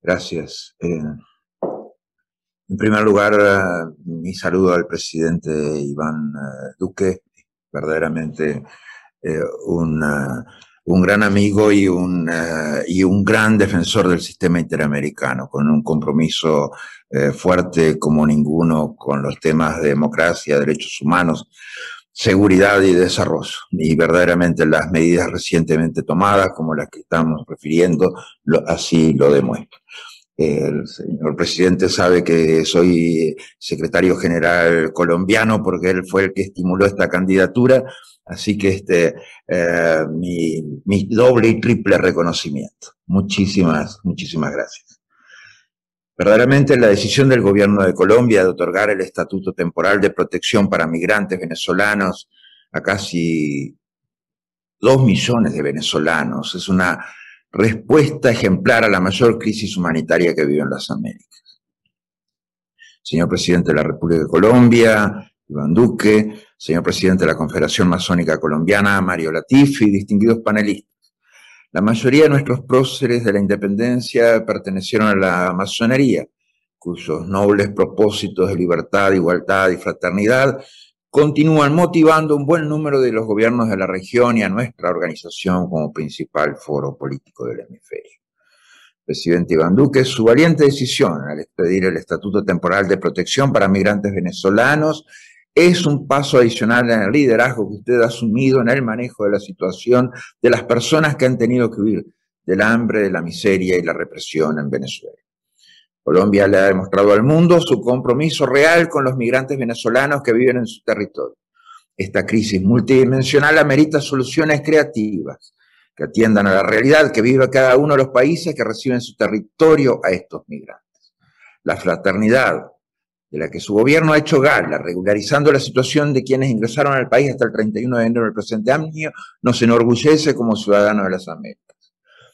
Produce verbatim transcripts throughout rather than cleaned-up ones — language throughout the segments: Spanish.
Gracias. Eh, en primer lugar, uh, mi saludo al presidente Iván uh, Duque, verdaderamente eh, un, uh, un gran amigo y un, uh, y un gran defensor del sistema interamericano, con un compromiso eh, fuerte como ninguno con los temas de democracia, derechos humanos, seguridad y desarrollo. Y verdaderamente las medidas recientemente tomadas, como las que estamos refiriendo, lo, así lo demuestran. El señor presidente sabe que soy secretario general colombiano porque él fue el que estimuló esta candidatura, así que este, eh, mi, mi doble y triple reconocimiento. Muchísimas, muchísimas gracias. Verdaderamente la decisión del gobierno de Colombia de otorgar el estatuto temporal de protección para migrantes venezolanos a casi dos millones de venezolanos es una respuesta ejemplar a la mayor crisis humanitaria que viven las Américas. Señor presidente de la República de Colombia, Iván Duque, señor presidente de la Confederación Masónica Colombiana, Mario Latifi, distinguidos panelistas. La mayoría de nuestros próceres de la independencia pertenecieron a la masonería, cuyos nobles propósitos de libertad, igualdad y fraternidad continúan motivando un buen número de los gobiernos de la región y a nuestra organización como principal foro político del hemisferio. Presidente Iván Duque, su valiente decisión al expedir el Estatuto Temporal de Protección para Migrantes Venezolanos es un paso adicional en el liderazgo que usted ha asumido en el manejo de la situación de las personas que han tenido que huir del hambre, de la miseria y la represión en Venezuela. Colombia le ha demostrado al mundo su compromiso real con los migrantes venezolanos que viven en su territorio. Esta crisis multidimensional amerita soluciones creativas que atiendan a la realidad que vive cada uno de los países que reciben en su territorio a estos migrantes. La fraternidad de la que su gobierno ha hecho gala, regularizando la situación de quienes ingresaron al país hasta el treinta y uno de enero del presente año, nos enorgullece como ciudadanos de las Américas.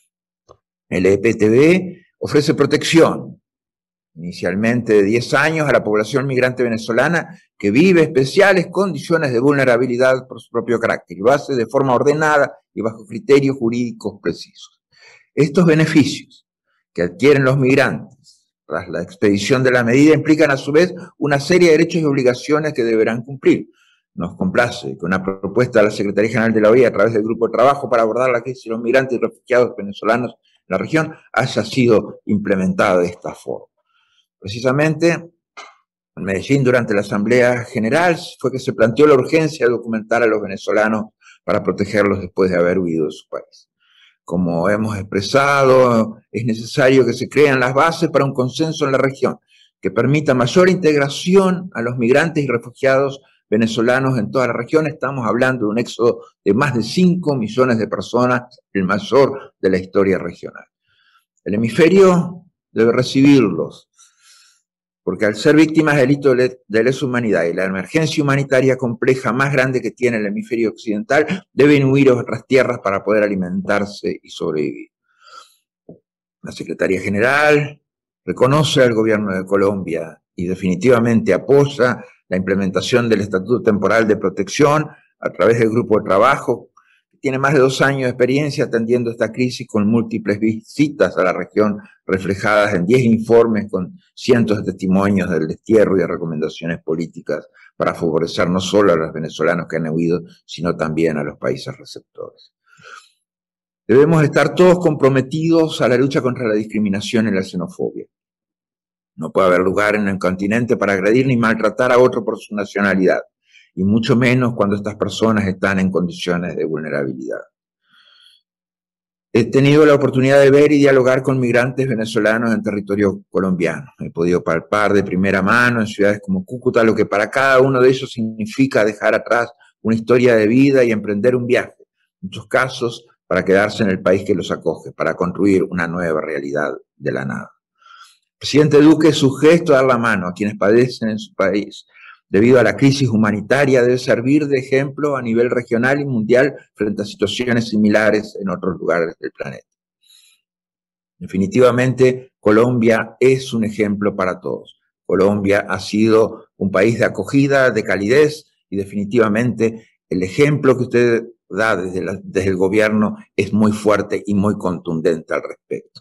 El E P T B ofrece protección, inicialmente de diez años, a la población migrante venezolana que vive especiales condiciones de vulnerabilidad por su propio carácter y lo hace de forma ordenada y bajo criterios jurídicos precisos. Estos beneficios que adquieren los migrantes tras la expedición de la medida implican a su vez una serie de derechos y obligaciones que deberán cumplir. Nos complace que una propuesta de la Secretaría General de la O E A a través del Grupo de Trabajo para abordar la crisis de los migrantes y refugiados venezolanos en la región haya sido implementada de esta forma. Precisamente, en Medellín, durante la Asamblea General, fue que se planteó la urgencia de documentar a los venezolanos para protegerlos después de haber huido de su país. Como hemos expresado, es necesario que se creen las bases para un consenso en la región que permita mayor integración a los migrantes y refugiados venezolanos en toda la región. Estamos hablando de un éxodo de más de cinco millones de personas, el mayor de la historia regional. El hemisferio debe recibirlos, porque al ser víctimas de delitos de lesa humanidad y la emergencia humanitaria compleja más grande que tiene el hemisferio occidental, deben huir a otras tierras para poder alimentarse y sobrevivir. La Secretaría General reconoce al gobierno de Colombia y definitivamente apoya la implementación del Estatuto Temporal de Protección a través del Grupo de Trabajo, que tiene más de dos años de experiencia atendiendo esta crisis con múltiples visitas a la región reflejadas en diez informes con cientos de testimonios del destierro y de recomendaciones políticas para favorecer no solo a los venezolanos que han huido, sino también a los países receptores. Debemos estar todos comprometidos a la lucha contra la discriminación y la xenofobia. No puede haber lugar en el continente para agredir ni maltratar a otro por su nacionalidad, y mucho menos cuando estas personas están en condiciones de vulnerabilidad. He tenido la oportunidad de ver y dialogar con migrantes venezolanos en territorio colombiano. He podido palpar de primera mano en ciudades como Cúcuta lo que para cada uno de ellos significa dejar atrás una historia de vida y emprender un viaje, en muchos casos para quedarse en el país que los acoge, para construir una nueva realidad de la nada. Presidente Duque, su gesto de dar la mano a quienes padecen en su país debido a la crisis humanitaria debe servir de ejemplo a nivel regional y mundial frente a situaciones similares en otros lugares del planeta. Definitivamente, Colombia es un ejemplo para todos. Colombia ha sido un país de acogida, de calidez, y definitivamente el ejemplo que usted da desde, la, desde el gobierno es muy fuerte y muy contundente al respecto. La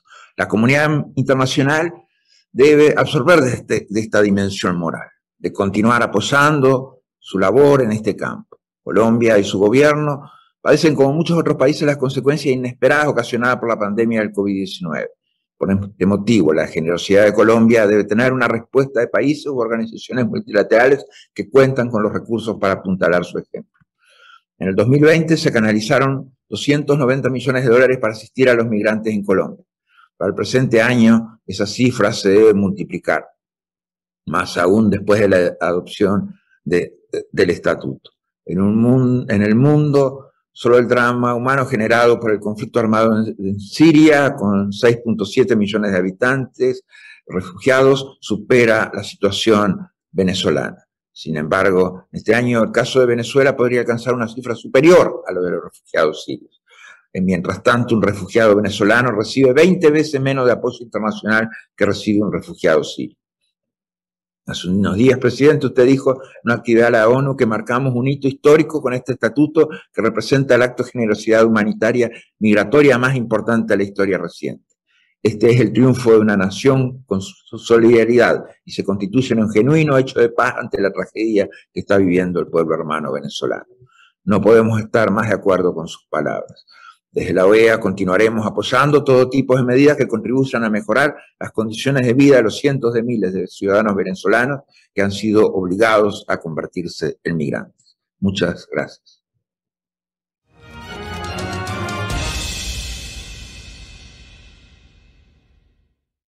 La comunidad internacional debe absorber de, este, de esta dimensión moral, de continuar apoyando su labor en este campo. Colombia y su gobierno padecen, como muchos otros países, las consecuencias inesperadas ocasionadas por la pandemia del COVID diecinueve. Por este motivo, la generosidad de Colombia debe tener una respuesta de países u organizaciones multilaterales que cuentan con los recursos para apuntalar su ejemplo. En el dos mil veinte se canalizaron doscientos noventa millones de dólares para asistir a los migrantes en Colombia. Para el presente año, esa cifra se debe multiplicar, más aún después de la adopción de, de, del estatuto. En, un mundo, en el mundo, solo el drama humano generado por el conflicto armado en, en Siria, con seis punto siete millones de habitantes refugiados, supera la situación venezolana. Sin embargo, este año el caso de Venezuela podría alcanzar una cifra superior a lo de los refugiados sirios. Mientras tanto, un refugiado venezolano recibe veinte veces menos de apoyo internacional que recibe un refugiado sirio. Hace unos días, presidente, usted dijo en una actividad de la ONU que marcamos un hito histórico con este estatuto que representa el acto de generosidad humanitaria migratoria más importante de la historia reciente. Este es el triunfo de una nación con su solidaridad y se constituye en un genuino hecho de paz ante la tragedia que está viviendo el pueblo hermano venezolano. No podemos estar más de acuerdo con sus palabras. Desde la O E A continuaremos apoyando todo tipo de medidas que contribuyan a mejorar las condiciones de vida de los cientos de miles de ciudadanos venezolanos que han sido obligados a convertirse en migrantes. Muchas gracias.